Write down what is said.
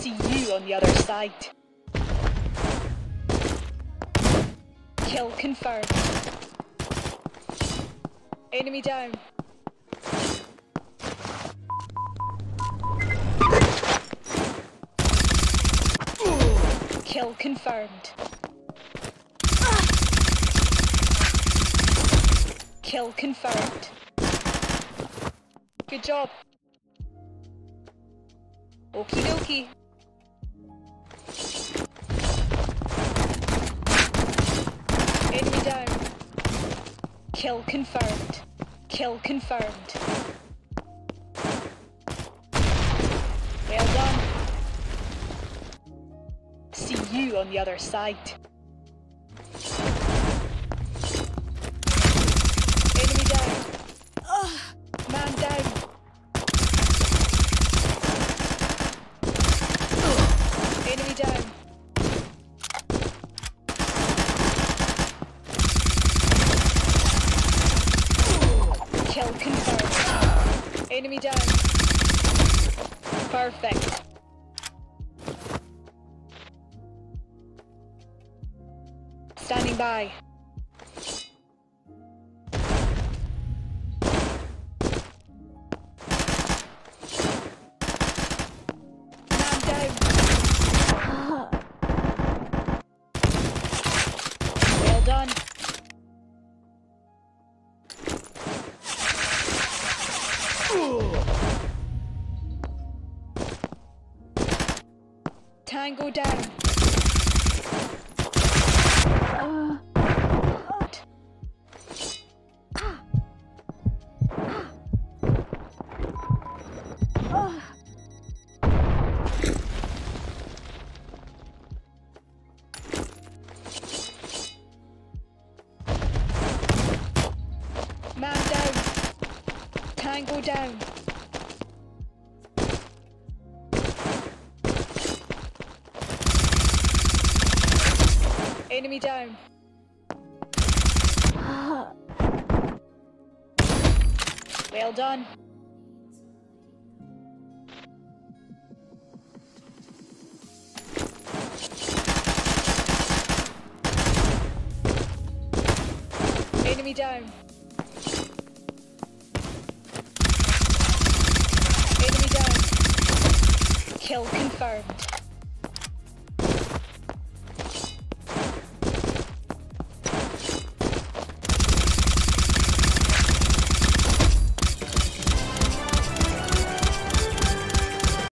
See you on the other side. Kill confirmed. Enemy down. Kill confirmed. Kill confirmed. Good job. Okie dokie. Enemy down. Kill confirmed. Kill confirmed. Well done. See you on the other side. Enemy down. Man down. Enemy down. Kill confirmed. Enemy down. Perfect. Standing by. Man down. Well done. Tango down. Man down. Tango down. Enemy down. Well done. Enemy down. Enemy down. Kill confirmed.